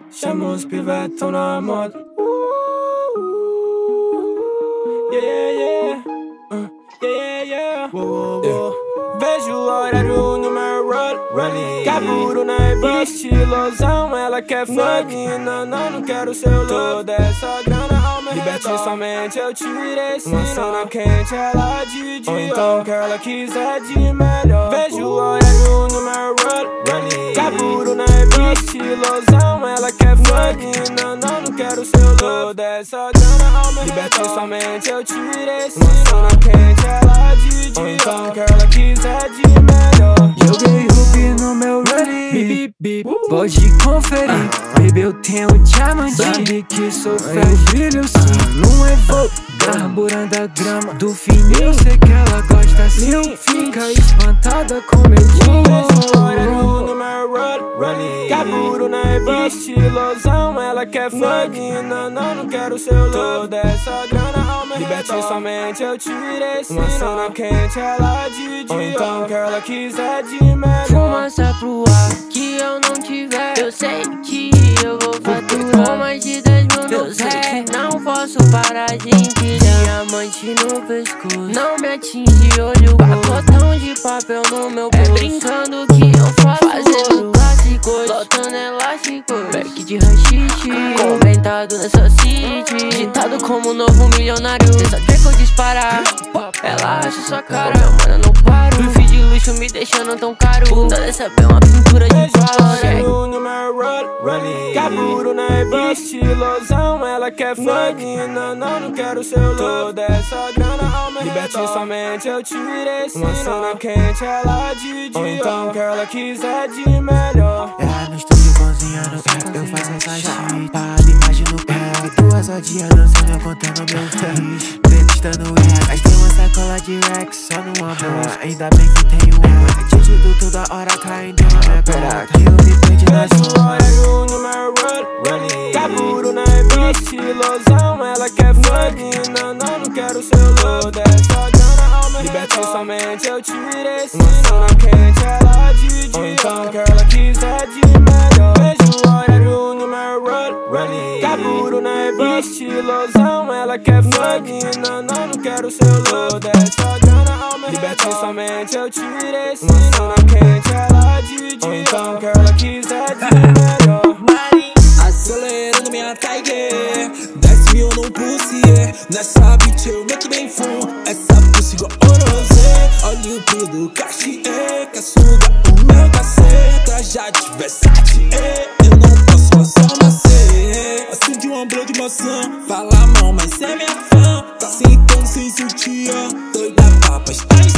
Chama os pivetão na moda. Yeah. Vejo o horário no meu rolling. Caburo na estilosão, ela quer funk. Não quero seu toda essa grana ao meu redor. Somente eu tirei uma cena quente, ela de Dior. Ou então que ela quiser de melhor. Vejo o horário no meu rolling. Caburo na estilosão, ela quer funk. Não quero seu toda essa grana ao meu redor. Somente eu tirei uma cena quente, ela de Dior. Ou então que ela quiser de melhor. Joguei rubi no meu rolling, pode conferir. Baby, eu tenho diamante, sabe que sou frágil, sim. Não é voo, carburando a grama do fininho. Sei que ela gosta assim, fica espantada com meu dinheiro. No meu rolling, caburo na estilosão, ela quer funk. Não quero seu toda essa grana ao meu redor. Somente eu tirei uma cena quente, ela de Dior. Ou então que ela quiser de melhor. Fumaça pro ar que eu não tiver. Eu sei que eu vou faturar com mais de 10 mil no pé. Não posso parar de empilhar diamante no pescoço. Não me atinge olho gordo. Botão de papel no meu bolso. Brincando que eu faço fazendo clássicos, lotando elásticos. Back de rachixe, comentado nessa city. Ditado como um novo milionário. Dessa que eu disparar, ela acha sua cara. Meu mano, não paro. Um fio de luxo me deixando tão caro. Bunda dessa é uma pintura de pau. No meu rolling, caburo na estilosão, ela quer funk. Não quero seu toda essa grana ao meu redor. Somente eu tirei uma cena quente, ela de Dior. Ou então que ela quiser de melhor. É no estúdio cozinhando, eu faço essa shit. Parada imagem no pé, 2 horas dançando, eu contando meu fish. Entrevistando o mas tem uma sacola de Rex só no amor. Ainda bem que tem um título toda hora caindo na minha cara. Que eu me perdi na sua. No meu rolling, caburo na estilosão, ela quer funk. Não quero seu toda essa grana ao meu redor. Somente eu tirei uma cena quente, ela de Dior. Ou então que ela quiser de melhor. Vejo o horário no meu rolling, caburo na estilosão, ela quer funk. Não quero seu toda essa grana ao meu redor. Somente eu tirei uma cena quente, ela de Dior. Ou então que ela quiser de melhor. Acelerando minha Tiger, 10 mil no pulse, nessa beat eu meto bem full. Essa pulse igual rosé, olhinho pro Cartier, quer sugar o meu cacete. Trajate Versace, eu não posso passar nascer. Acende um amblô de maçã, fala mal, mas é minha fã. Tá sentando sem sutiã, doida pra paz.